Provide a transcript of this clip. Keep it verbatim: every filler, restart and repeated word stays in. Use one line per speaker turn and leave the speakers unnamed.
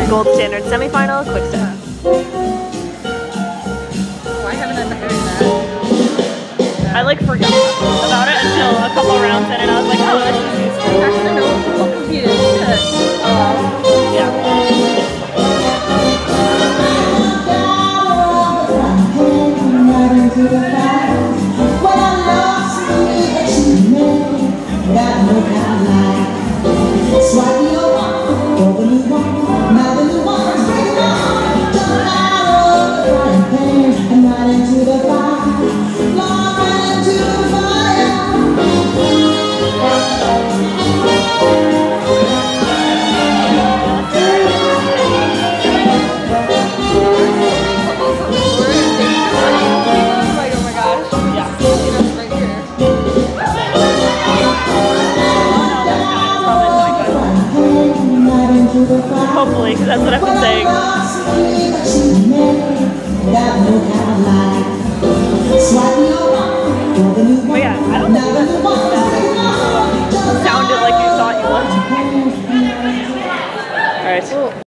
Gold Standard semifinal, quick step.
Why haven't I been doing that?
I like forgot about it until a couple rounds in and I was like, oh, this is useful.
Actually, no, I'll compete it. Um,
Yeah. Hopefully, because that's what I've been saying. But yeah, I don't think that sounded like you thought you would. Alright.